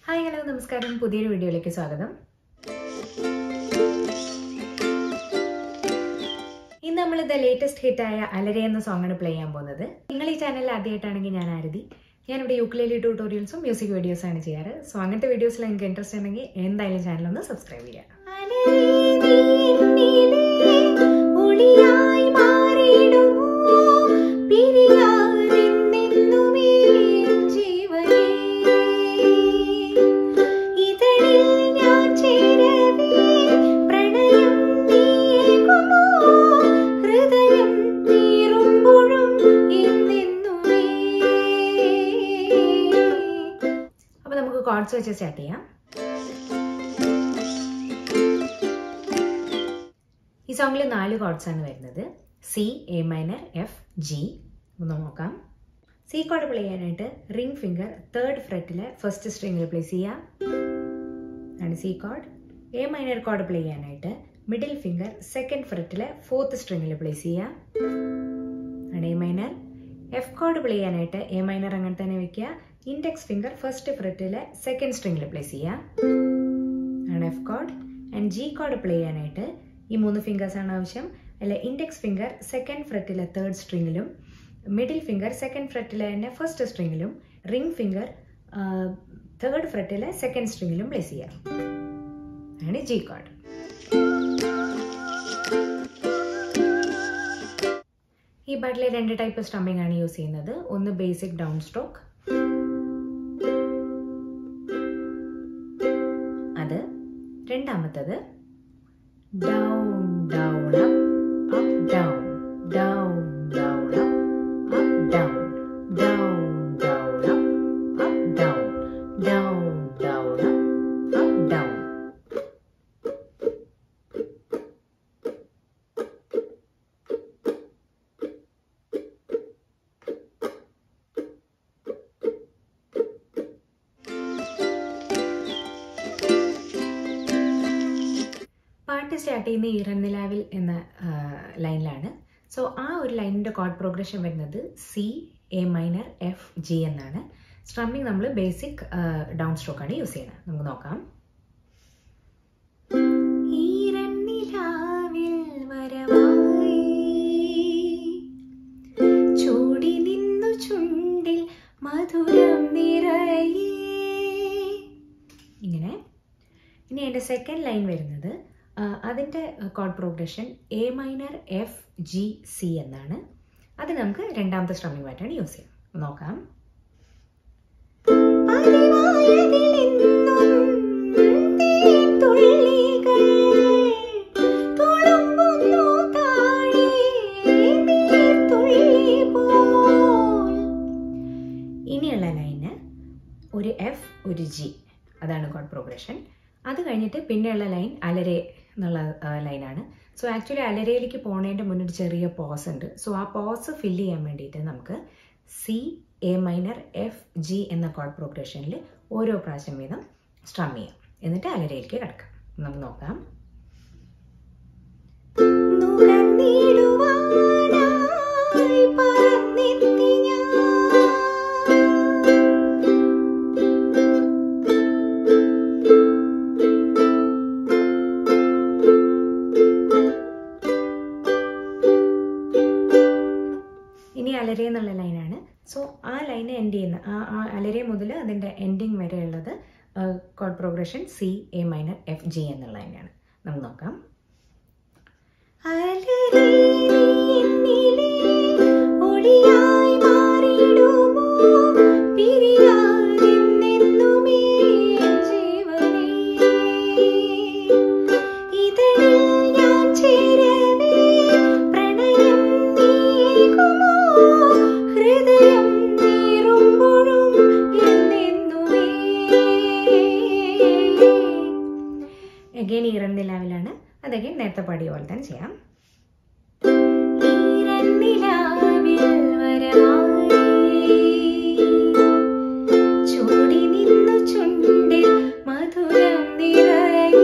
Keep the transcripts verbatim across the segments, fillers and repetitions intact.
Hi, hello, namaskaram. പുതിയൊരു വീഡിയോയിലേക്ക് സ്വാഗതം. ഇന്ന് നമ്മൾ ദ ലേറ്റസ്റ്റ് ഹിറ്റ് ആയ അലരെ എന്ന സോങ് ആണ് പ്ലേ ചെയ്യാൻ പോകുന്നത്. നിങ്ങൾ ഈ ചാനലിൽ ആദ്യമായിട്ടാണെങ്കിൽ ഞാൻ ആരതി. ഞാൻ ഇവിടെ യുക്കുലേലെ ട്യൂട്ടോറിയൽസും മ്യൂസിക് വീഡിയോസ് ആണ് ചെയ്യാറ്. സോ അങ്ങനത്തെ വീഡിയോസിൽ നിങ്ങൾക്ക് ഇൻട്രസ്റ്റ് ഉണ്ടെങ്കിൽ എന്തായാലും ചാനൽ ഒന്ന് സബ്സ്ക്രൈബ് ചെയ്യാം. Chords വെച്ച് സ്റ്റാർട്ട് ചെയ്യാം. ഈ സോങ്ങിൽ നാല് കോർഡ്സ് ആണ് വരുന്നത്. C, A minor, F, G. ഒന്ന് നോക്കാം. സി കോർഡ് പ്ലേ ചെയ്യാനായിട്ട് റിംഗ് ഫിംഗർ തേർഡ് ഫ്രെറ്റിലെ ഫസ്റ്റ് സ്ട്രിങ്ങിൽ പ്ലേസ് ചെയ്യാം. ആണ് C chord. A minor chord play ചെയ്യാനായിട്ട് മിഡിൽ ഫിംഗർ സെക്കൻഡ് ഫ്രെറ്റിലെ ഫോർത്ത് സ്ട്രിങ്ങിൽ പ്ലേസ് ചെയ്യാം. ആണ് A minor. F chord play ചെയ്യാനായിട്ട് എ മൈനർ അങ്ങനെ തന്നെ വെക്കുക. ഇൻഡെക്സ് ഫിംഗർ ഫസ്റ്റ് ഫ്രെറ്റിലെ സെക്കൻഡ് സ്ട്രിങ്ങിൽ പ്ലേസ് ചെയ്യാം. ആണ് F chord. And G chord play ചെയ്യാനായിട്ട് ഈ മൂന്ന് ഫിംഗേഴ്സ് ആണ് ആവശ്യം. അല്ല, ഇൻഡെക്സ് ഫിംഗർ സെക്കൻഡ് ഫ്രെറ്റിലെ തേർഡ് സ്ട്രിങ്ങിലും മിഡിൽ ഫിംഗർ സെക്കൻഡ് ഫ്രെറ്റിലെ തന്നെ ഫസ്റ്റ് സ്ട്രിങ്ങിലും റിംഗ് ഫിംഗർ തേർഡ് ഫ്രെറ്റിലെ സെക്കൻഡ് സ്ട്രിങ്ങിലും പ്ലേസ് ചെയ്യാം. ആണ് ജി കോർഡ്. ഈ പാട്ടിലെ രണ്ട് ടൈപ്പ് സ്ട്രമ്മിംഗ് ആണ് യൂസ് ചെയ്യുന്നത്. ഒന്ന് ബേസിക് ഡൗൺ സ്ട്രോക്ക്, അത്. രണ്ടാമത്തത് down down up up down down down up up down down down up up down down down up up down. പാട്ട് സ്റ്റാർട്ട് ചെയ്യുന്ന ഈറന്നിലാവിൽ എന്ന ലൈനിലാണ്. സോ ആ ഒരു ലൈനിൻ്റെ കോർഡ് പ്രോഗ്രഷൻ വരുന്നത് C, A minor, F, G എന്നാണ്. സ്ട്രമ്മിങ് നമ്മൾ ബേസിക് ഡൗൺ സ്ട്രോക്ക് ആണ് യൂസ് ചെയ്യുന്നത്. നമുക്ക് നോക്കാം. ചൂടി നിന്നു ചുണ്ടിൽ മധുരം നിറയെ. ഇങ്ങനെ. ഇനി എൻ്റെ സെക്കൻഡ് ലൈൻ വരുന്നത് അതിൻ്റെ chord progression A minor, F, G, C എന്നാണ്. അത് നമുക്ക് രണ്ടാമത്തെ സ്ട്രമ്മിംഗ് പാറ്റാണ് യൂസ് ചെയ്യാം. നോക്കാം. ഇനിയുള്ള ലൈന് ഒരു എഫ്, ഒരു ജി, അതാണ് കോർഡ് പ്രോഗ്രഷൻ. അത് കഴിഞ്ഞിട്ട് പിന്നെയുള്ള ലൈൻ അലരെ എന്നുള്ള ലൈനാണ്. സോ ആക്ച്വലി അലരയിലേക്ക് പോണതിൻ്റെ മുന്നേ ചെറിയ പോസ് ഉണ്ട്. സോ ആ പോസ് ഫില്ല് ചെയ്യാൻ വേണ്ടിയിട്ട് നമുക്ക് C, A minor, F, G എന്ന കോർഡ് പ്രോഗ്രഷനിൽ ഓരോ പ്രാവശ്യം വീതം സ്ട്രം ചെയ്യാം. എന്നിട്ട് അലരയിലേക്ക് കിടക്കാം. നമുക്ക് നോക്കാം. അലരെ എന്നുള്ള ലൈനാണ്. സോ ആ ലൈന് എൻഡ് ചെയ്യുന്ന ആ അലരെ മുതൽ അതിൻ്റെ എൻഡിങ് വരെയുള്ളത് chord progression C, A minor, F, G എന്നുള്ള ലൈനാണ്. നമുക്ക് നോക്കാം. അഗൈൻ ഈറന്നിലാവിലാണ്. അതഗൈൻ നേരത്തെ പാടിയ പോലെ തന്നെ ചെയ്യാം. ചൂടി നിന്നു ചുണ്ടിൽ മധുരം നിറയെ.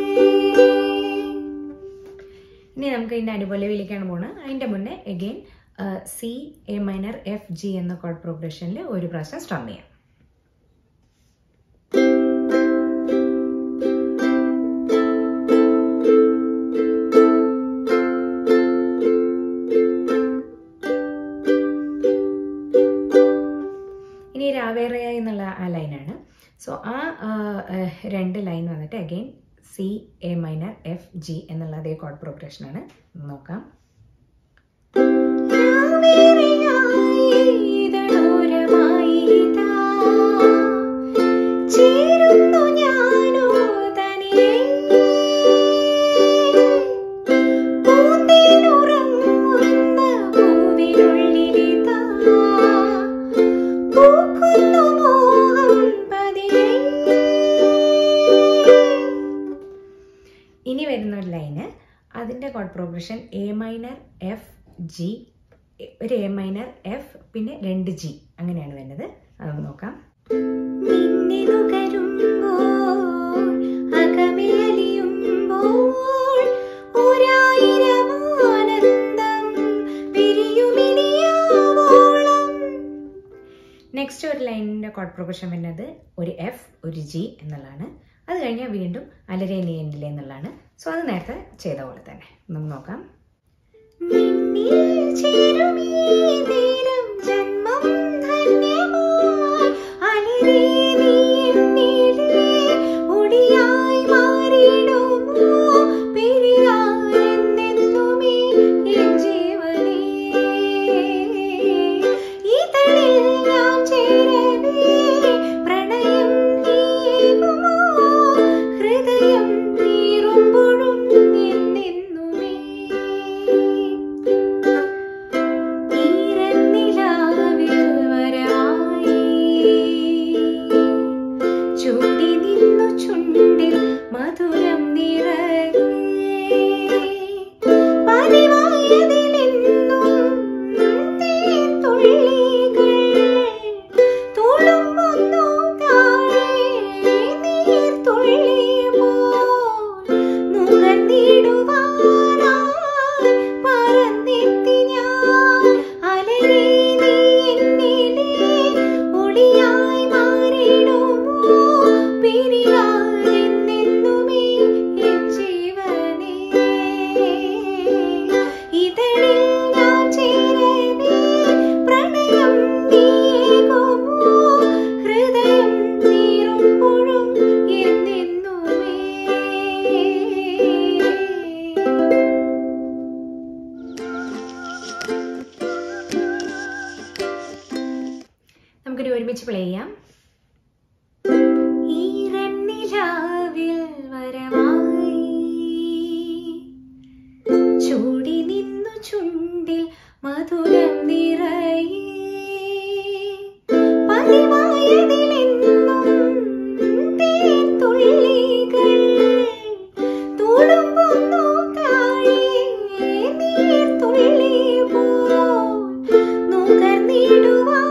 ഇനി നമുക്ക് ഇതിൻ്റെ അനുപല്ലവിയിലേക്കാണ് പോകുന്നത്. അതിൻ്റെ മുന്നേ again C, A minor, F, G എന്ന കോർഡ് പ്രോഗ്രഷനിൽ ഒരു പ്രാവശ്യം സ്ട്രം ചെയ്യാം. ആണ്. സോ ആ രണ്ട് ലൈൻ വന്നിട്ട് again C A minor F G എന്നുള്ള അതേ കോഡ് പ്രോഗ്രഷനാണ്. നോക്കാം. ഇനി വരുന്ന ഒരു ലൈന് അതിൻ്റെ കോഡ് progression A minor F G, ഒരു എ മൈനർ എഫ് പിന്നെ രണ്ട് ജി അങ്ങനെയാണ് വരുന്നത്. അതൊന്ന് നോക്കാം. നെക്സ്റ്റ് ഒരു ലൈനിൻ്റെ കോഡ് പ്രോഗ്രഷൻ വരുന്നത് ഒരു എഫ് ഒരു ജി എന്നുള്ളതാണ്. അത് കഴിഞ്ഞാൽ വീണ്ടും അലരെ നീ എന്നിലെ എന്നുള്ളതാണ്. സോ അത് നേരത്തെ ചെയ്ത പോലെ തന്നെ നമുക്ക് നോക്കാം. നമുക്കൊരു ഒരുമിച്ച് പ്ലേ ചെയ്യാം. ഈരന്നിലാവിൽ വരവായി ചൂടി നിന്നു ചുണ്ടിൽ മധുരം നിറയെ പതിവായതിലെന്നും തേൻതുള്ളികൾ തുളുമ്പുന്നു താഴെ നീർത്തുള്ളി പോൽ നുകർന്നിടുവാൻ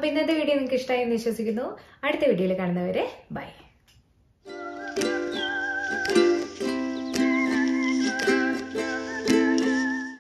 അപ്പോൾ ഇന്നത്തെ വീഡിയോ നിങ്ങൾക്ക് ഇഷ്ടമായി എന്ന് വിശ്വസിക്കുന്നു. അടുത്ത വീഡിയോയിൽ കാണുന്നവരെ ബൈ.